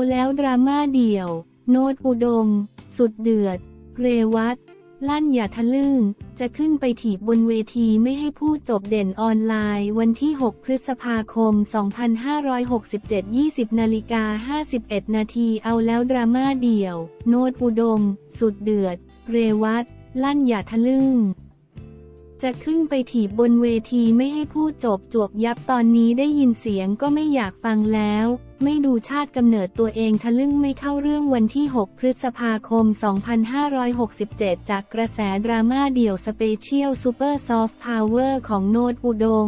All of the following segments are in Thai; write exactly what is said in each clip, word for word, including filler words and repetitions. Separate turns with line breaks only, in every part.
แล้วดราม่าเดี่ยวโน้ตอุดมสุดเดือดเรวัตลั่นอย่าทะลึ่งจะขึ้นไปถีบบนเวทีไม่ให้พูดจบเด่นออนไลน์วันที่หกพฤษภาคมสองพันห้าร้อยหกสิบเจ็ด ยี่สิบนาฬิกาห้าสิบเอ็ดนาทีเอาแล้วดราม่าเดี่ยวโน้ตอุดมสุดเดือดเรวัตลั่นอย่าทะลึ่งจะขึ้นไปถีบบนเวทีไม่ให้พูดจบจวกยับตอนนี้ได้ยินเสียงก็ไม่อยากฟังแล้วไม่ดูชาติกำเนิดตัวเองทะลึ่งไม่เข้าเรื่องวันที่หกพฤษภาคมสองพันห้าร้อยหกสิบเจ็ดจากกระแสดราม่าเดี่ยวสเปเชียลซูเปอร์ซอฟต์พาวเวอร์ของโน้ตอุดม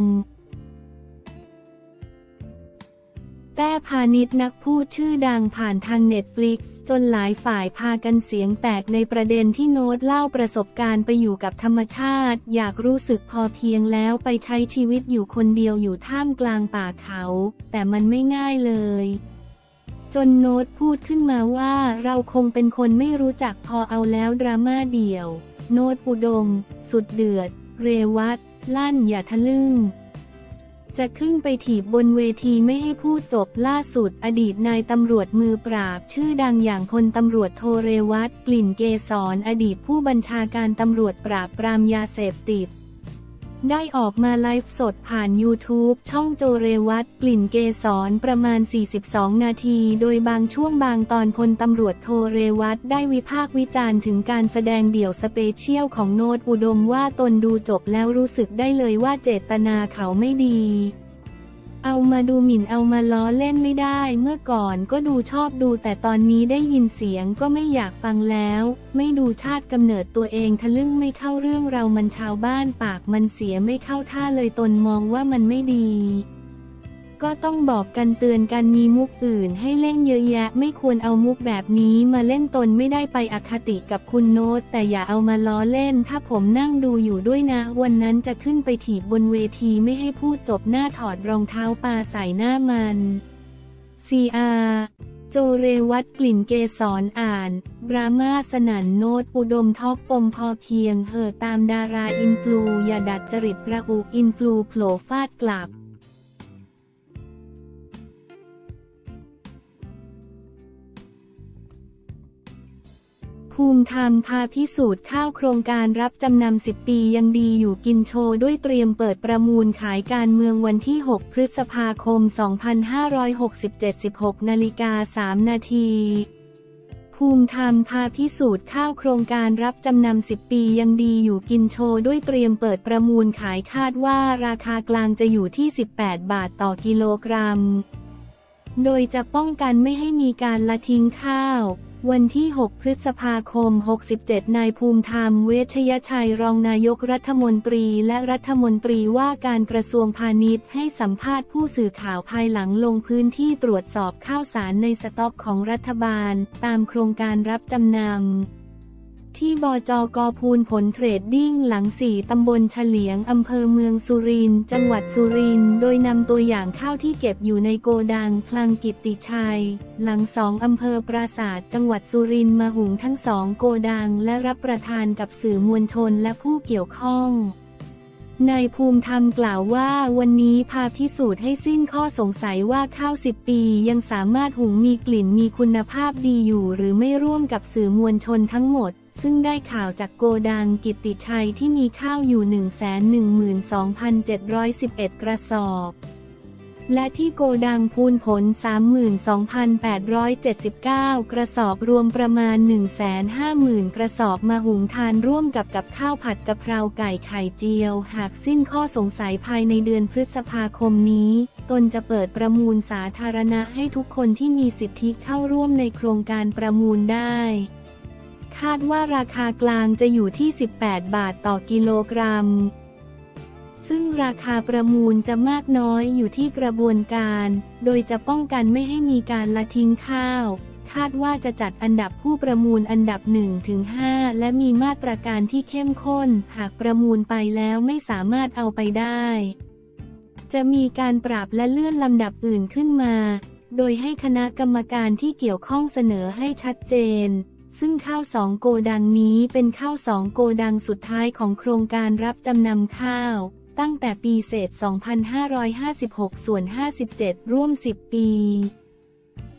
แต้พาณิชย์นักพูดชื่อดังผ่านทางเน็ตฟลิกซ์จนหลายฝ่ายพากันเสียงแตกในประเด็นที่โน้ตเล่าประสบการณ์ไปอยู่กับธรรมชาติอยากรู้สึกพอเพียงแล้วไปใช้ชีวิตอยู่คนเดียวอยู่ท่ามกลางป่าเขาแต่มันไม่ง่ายเลยจนโน้ตพูดขึ้นมาว่าเราคงเป็นคนไม่รู้จักพอเอาแล้วดราม่าเดี่ยวโน้ตอุดมสุดเดือดเรวัตลั่นอย่าทะลึ่งจะขึ้นไปถีบบนเวทีไม่ให้พูดจบล่าสุดอดีตนายตำรวจมือปราบชื่อดังอย่างพลตำรวจโทเรวัตกลิ่นเกษรอดีตผู้บัญชาการตำรวจปราบปรามยาเสพติดได้ออกมาไลฟ์สดผ่าน ยูทูบ ช่องโจเรวัตกลิ่นเกษรประมาณสี่สิบสองนาทีโดยบางช่วงบางตอนพลตำรวจโทเรวัตได้วิพากษ์วิจารณ์ถึงการแสดงเดี่ยวสเปเชียลของโน้ตอุดมว่าตนดูจบแล้วรู้สึกได้เลยว่าเจตนาเขาไม่ดีเอามาดูหมิ่นเอามาล้อเล่นไม่ได้เมื่อก่อนก็ดูชอบดูแต่ตอนนี้ได้ยินเสียงก็ไม่อยากฟังแล้วไม่ดูชาติกำเนิดตัวเองทะลึ่งไม่เข้าเรื่องเรามันชาวบ้านปากมันเสียไม่เข้าท่าเลยตนมองว่ามันไม่ดีก็ต้องบอกกันเตือนกันมีมุกอื่นให้เล่นเยอะแยะไม่ควรเอามุกแบบนี้มาเล่นตนไม่ได้ไปอคติกับคุณโน้ตแต่อย่าเอามาล้อเล่นถ้าผมนั่งดูอยู่ด้วยนะวันนั้นจะขึ้นไปถีบบนเวทีไม่ให้พูดจบหน้าถอดรองเท้าปาใส่หน้ามัน ซี อาร์ โจเรวัตกลิ่นเกษรอ่านดราม่าสนั่นโน้ตอุดมท็อปปมพอเพียงเห่อตามดาราอินฟลูอย่าดัดจริตระอุอินฟลูโผล่ฟาดกลับภูมิธรรมพาพิสูจน์ข้าวโครงการรับจำนำสิบปียังดีอยู่กินโชว์ด้วยเตรียมเปิดประมูลขายการเมืองวันที่หกพฤษภาคมสองพันห้าร้อยหกสิบเจ็ด สิบหกนาฬิกาสามนาทีภูมิธรรมพาพิสูจน์ข้าวโครงการรับจำนำสิบปียังดีอยู่กินโชว์ด้วยเตรียมเปิดประมูลขายคาดว่าราคากลางจะอยู่ที่สิบแปดบาทต่อกิโลกรัมโดยจะป้องกันไม่ให้มีการละทิ้งข้าววันที่หกพฤษภาคมหกสิบเจ็ดนายภูมิธรรมเวชยชัยรองนายกรัฐมนตรีและรัฐมนตรีว่าการกระทรวงพาณิชย์ให้สัมภาษณ์ผู้สื่อข่าวภายหลังลงพื้นที่ตรวจสอบข้าวสารในสต็อกของรัฐบาลตามโครงการรับจำนำที่บจก.พูลผลเทรดดิ้งหลังสี่ตำบลเฉลียงอำเภอเมืองสุรินทร์จังหวัดสุรินทร์โดยนำตัวอย่างข้าวที่เก็บอยู่ในโกดังคลังกิตติชัยหลังสองอำเภอปราสาทจังหวัดสุรินทร์มาหุงทั้งสองโกดังและรับประทานกับสื่อมวลชนและผู้เกี่ยวข้องนายภูมิธรรมกล่าวว่าวันนี้พาพิสูจน์ให้สิ้นข้อสงสัยว่าข้าวสิบปียังสามารถหุงมีกลิ่นมีคุณภาพดีอยู่หรือไม่ร่วมกับสื่อมวลชนทั้งหมดซึ่งได้ข่าวจากโกดังกิตติชัยที่มีข้าวอยู่ หนึ่งแสนหนึ่งหมื่นสองพันเจ็ดร้อยสิบเอ็ด กระสอบและที่โกดังพูลผล สามหมื่นสองพันแปดร้อยเจ็ดสิบเก้า กระสอบรวมประมาณ หนึ่งแสนห้าหมื่น กระสอบมาหุงทานร่วมกับกับข้าวผัดกะเพราไก่ไข่เจียวหากสิ้นข้อสงสัยภายในเดือนพฤษภาคมนี้ตนจะเปิดประมูลสาธารณะให้ทุกคนที่มีสิทธิเข้าร่วมในโครงการประมูลได้คาดว่าราคากลางจะอยู่ที่สิบแปดบาทต่อกิโลกรัมซึ่งราคาประมูลจะมากน้อยอยู่ที่กระบวนการโดยจะป้องกันไม่ให้มีการละทิ้งข้าวคาดว่าจะจัดอันดับผู้ประมูลอันดับ หนึ่งถึงห้า และมีมาตรการที่เข้มข้นหากประมูลไปแล้วไม่สามารถเอาไปได้จะมีการปรับและเลื่อนลำดับอื่นขึ้นมาโดยให้คณะกรรมการที่เกี่ยวข้องเสนอให้ชัดเจนซึ่งข้าวสองโกดังนี้เป็นข้าวสองโกดังสุดท้ายของโครงการรับจำนำข้าวตั้งแต่ปีเศษ สองพันห้าร้อยห้าสิบหก ส่วน ห้าสิบเจ็ด ร่วม สิบ ปี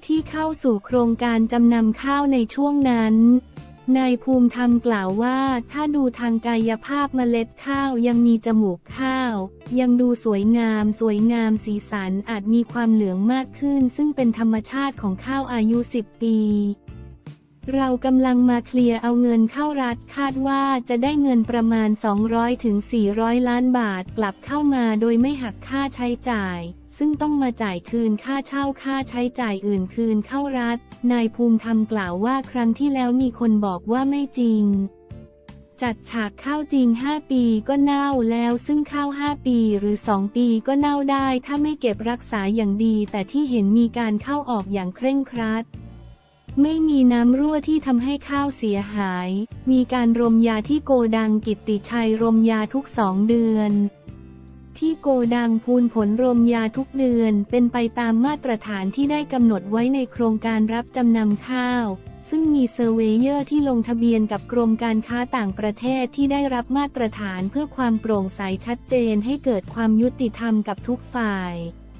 ที่เข้าสู่โครงการจำนำข้าวในช่วงนั้นนายภูมิธรรมกล่าวว่าถ้าดูทางกายภาพเมล็ดข้าวยังมีจมูกข้าวยังดูสวยงามสวยงามสีสันอาจมีความเหลืองมากขึ้นซึ่งเป็นธรรมชาติของข้าวอายุสิบปีเรากำลังมาเคลียร์เอาเงินเข้ารัฐคาดว่าจะได้เงินประมาณสองร้อยถึงสี่ร้อยล้านบาทกลับเข้ามาโดยไม่หักค่าใช้จ่ายซึ่งต้องมาจ่ายคืนค่าเช่าค่าใช้จ่ายอื่นคืนเข้ารัฐนายภูมิธรรมกล่าวว่าครั้งที่แล้วมีคนบอกว่าไม่จริงจัดฉากข้าวจริงห้าปีก็เน่าแล้วซึ่งข้าวห้าปีหรือสองปีก็เน่าได้ถ้าไม่เก็บรักษาอย่างดีแต่ที่เห็นมีการเข้าออกอย่างเคร่งครัดไม่มีน้ำรั่วที่ทำให้ข้าวเสียหายมีการรมยาที่โกดังกิตติชัยรมยาทุกสองเดือนที่โกดังพูนผลรมยาทุกเดือนเป็นไปตามมาตรฐานที่ได้กำหนดไว้ในโครงการรับจำนำข้าวซึ่งมีเซอร์เวเยอร์ที่ลงทะเบียนกับกรมการค้าต่างประเทศที่ได้รับมาตรฐานเพื่อความโปร่งใสชัดเจนให้เกิดความยุติธรรมกับทุกฝ่าย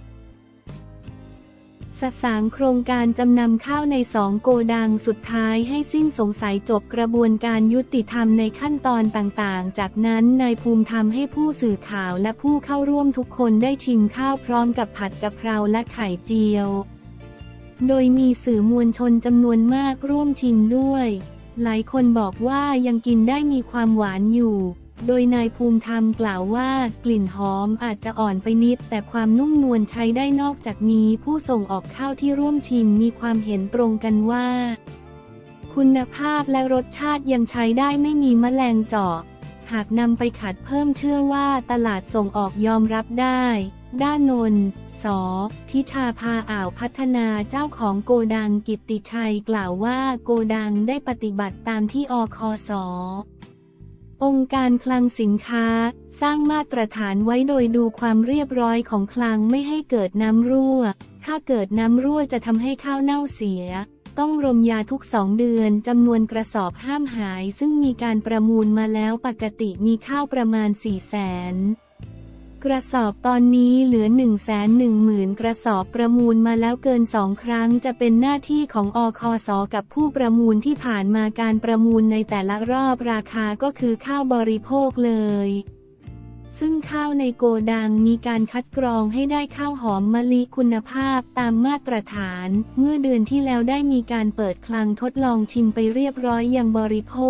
สสางโครงการจำนำข้าวในสองโกดังสุดท้ายให้สิ้นสงสัยจบกระบวนการยุติธรรมในขั้นตอนต่างๆจากนั้นนายภูมิธรรมให้ผู้สื่อข่าวและผู้เข้าร่วมทุกคนได้ชิมข้าวพร้อมกับผัดกะเพราและไข่เจียวโดยมีสื่อมวลชนจำนวนมากร่วมชิมด้วยหลายคนบอกว่ายังกินได้มีความหวานอยู่โดยนายภูมิธรรมกล่าวว่ากลิ่นหอมอาจจะอ่อนไปนิดแต่ความนุ่มนวลใช้ได้นอกจากนี้ผู้ส่งออกข้าวที่ร่วมชิมมีความเห็นตรงกันว่าคุณภาพและรสชาติยังใช้ได้ไม่มีแมลงเจาะหากนำไปขัดเพิ่มเชื่อว่าตลาดส่งออกยอมรับได้ด้านนนท์ ส.ทิชาภาอ่าวพัฒนาเจ้าของโกดังกิตติชัยกล่าวว่าโกดังได้ปฏิบัติตามที่อคส.องค์การคลังสินค้าสร้างมาตรฐานไว้โดยดูความเรียบร้อยของคลังไม่ให้เกิดน้ำรั่วถ้าเกิดน้ำรั่วจะทำให้ข้าวเน่าเสียต้องรมยาทุกสองเดือนจำนวนกระสอบห้ามหายซึ่งมีการประมูลมาแล้วปกติมีข้าวประมาณสี่แสนกระสอบตอนนี้เหลือ หนึ่งแสนหนึ่งหมื่น กระสอบประมูลมาแล้วเกินสองครั้งจะเป็นหน้าที่ของอคส.กับผู้ประมูลที่ผ่านมาการประมูลในแต่ละรอบราคาก็คือข้าวบริโภคเลยซึ่งข้าวในโกดังมีการคัดกรองให้ได้ข้าวหอมมะลิคุณภาพตามมาตรฐานเมื่อเดือนที่แล้วได้มีการเปิดคลังทดลองชิมไปเรียบร้อยยังบริโภ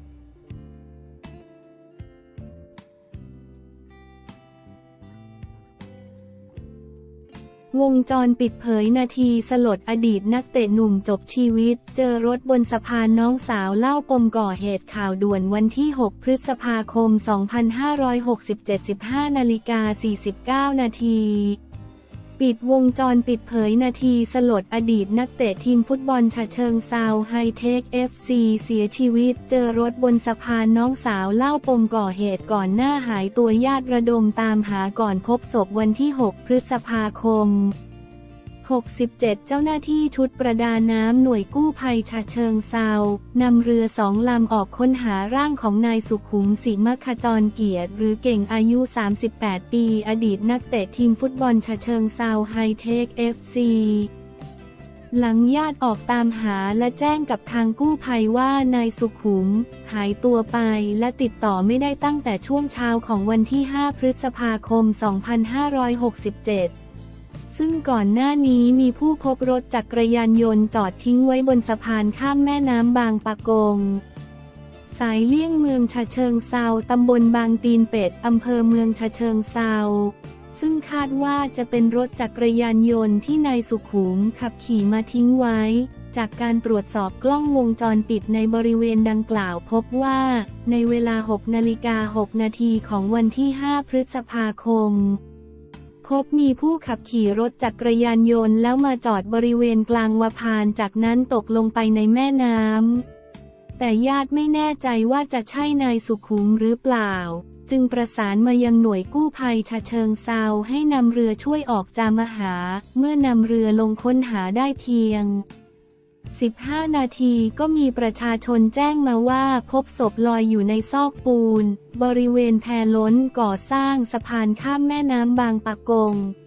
ควงจรปิดเผยนาทีสลดอดีตนักเตะหนุ่มจบชีวิตเจอรถบนสะพานน้องสาวเล่าปมก่อเหตุข่าวด่วนวันที่หกพฤษภาคมสองพันห้าร้อยหกสิบเจ็ด สิบห้านาฬิกาสี่สิบเก้านาทีปิดวงจรปิดเผยนาทีสลดอดีตนักเตะทีมฟุตบอลฉะเชิงเทราไฮเทค เอฟ ซี เสียชีวิตเจอรถบนสะพานน้องสาวเล่าปมก่อเหตุก่อนหน้าหายตัวญาติระดมตามหาก่อนพบศพวันที่หกพฤษภาคมหกสิบเจ็ดเจ้าหน้าที่ชุดประดาน้ำหน่วยกู้ภัยฉะเชิงเทรานำเรือสองลำออกค้นหาร่างของนายสุขุมศรีมขจรเกียรติหรือเก่งอายุสามสิบแปดปีอดีตนักเตะทีมฟุตบอลฉะเชิงเทราไฮเทค เอฟ ซี หลังญาติออกตามหาและแจ้งกับทางกู้ภัยว่านายสุขุมหายตัวไปและติดต่อไม่ได้ตั้งแต่ช่วงเช้าของวันที่ห้าพฤษภาคมสองพันห้าร้อยหกสิบเจ็ดซึ่งก่อนหน้านี้มีผู้พบรถจักรยานยนต์จอดทิ้งไว้บนสะพานข้ามแม่น้ำบางปะกงสายเลี่ยงเมืองฉะเชิงเทราตำบลบางตีนเป็ดอำเภอเมืองฉะเชิงเทราซึ่งคาดว่าจะเป็นรถจักรยานยนต์ที่นายสุขุมขับขี่มาทิ้งไว้จากการตรวจสอบกล้องวงจรปิดในบริเวณดังกล่าวพบว่าในเวลาหกนาฬิกาหกนาทีของวันที่ห้าพฤษภาคมพบมีผู้ขับขี่รถจักรยานยนต์แล้วมาจอดบริเวณกลางวพานจากนั้นตกลงไปในแม่น้ำแต่ญาติไม่แน่ใจว่าจะใช่นายสุขุมหรือเปล่าจึงประสานมายังหน่วยกู้ภัยฉะเชิงเทราให้นำเรือช่วยออกจามหาเมื่อนำเรือลงค้นหาได้เพียงสิบห้านาทีก็มีประชาชนแจ้งมาว่าพบศพลอยอยู่ในซอกปูนบริเวณแพล้นก่อสร้างสะพานข้ามแม่น้ำบางปะกง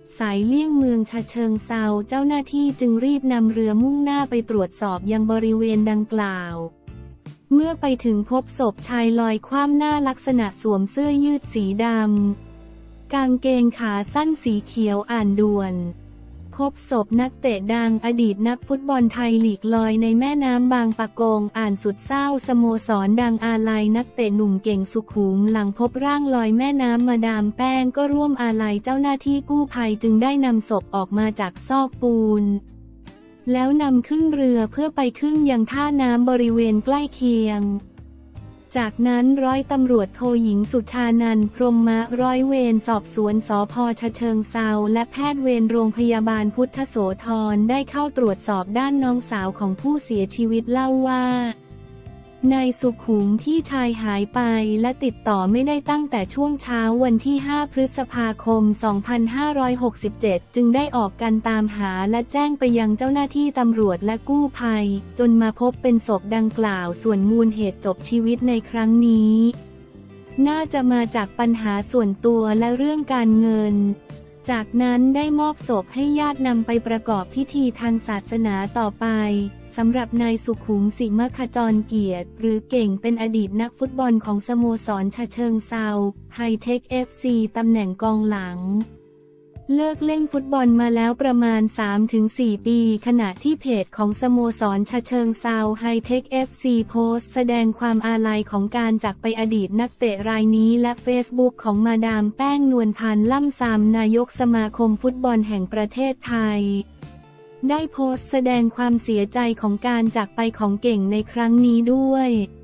สายเลี่ยงเมืองฉะเชิงเทราเจ้าหน้าที่จึงรีบนำเรือมุ่งหน้าไปตรวจสอบยังบริเวณดังกล่าวเมื่อไปถึงพบศพชายลอยคว่ำหน้าลักษณะสวมเสื้อยืดสีดำกางเกงขาสั้นสีเขียวอ่านด่วนพบศพนักเตะดังอดีตนักฟุตบอลไทยลีกลอยในแม่น้ำบางปะกงอ่านสุดเศร้าสโมสรดังอาลัยนักเตะหนุ่มเก่งสุขุมหลังพบร่างลอยแม่น้ำมาดามแป้งก็ร่วมอาลัยเจ้าหน้าที่กู้ภัยจึงได้นำศพออกมาจากซอกปูนแล้วนำขึ้นเรือเพื่อไปขึ้นยังท่าน้ำบริเวณใกล้เคียงจากนั้นร้อยตำรวจโทหญิงสุชานันท์พรหมะร้อยเวรสอบสวนสภ.ฉะเชิงเทราและแพทย์เวรโรงพยาบาลพุทธโสธรได้เข้าตรวจสอบด้านน้องสาวของผู้เสียชีวิตเล่าว่านายสุขุมพี่ชายหายไปและติดต่อไม่ได้ตั้งแต่ช่วงเช้าวันที่ห้าพฤษภาคมสองพันห้าร้อยหกสิบเจ็ดจึงได้ออกกันตามหาและแจ้งไปยังเจ้าหน้าที่ตำรวจและกู้ภัยจนมาพบเป็นศพดังกล่าวส่วนมูลเหตุจบชีวิตในครั้งนี้น่าจะมาจากปัญหาส่วนตัวและเรื่องการเงินจากนั้นได้มอบศพให้ญาตินำไปประกอบพิธีทางศาสนาต่อไปสำหรับนายสุขุมสิมขจรเกียรติหรือเก่งเป็นอดีตนักฟุตบอลของสโมสรฉะเชิงเทราไฮเทค เอฟ ซี ตำแหน่งกองหลังเลิกเล่นฟุตบอลมาแล้วประมาณ สามถึงสี่ ปีขณะที่เพจของสโมสรฉะเชิงเทราไฮเทค เอฟ ซี โพสต์แสดงความอาลัยของการจากไปอดีตนักเตะรายนี้และเฟซบุ๊กของมาดามแป้งนวลพันธ์ล่ำซำนายกสมาคมฟุตบอลแห่งประเทศไทยได้โพสต์แสดงความเสียใจของการจากไปของเก่งในครั้งนี้ด้วย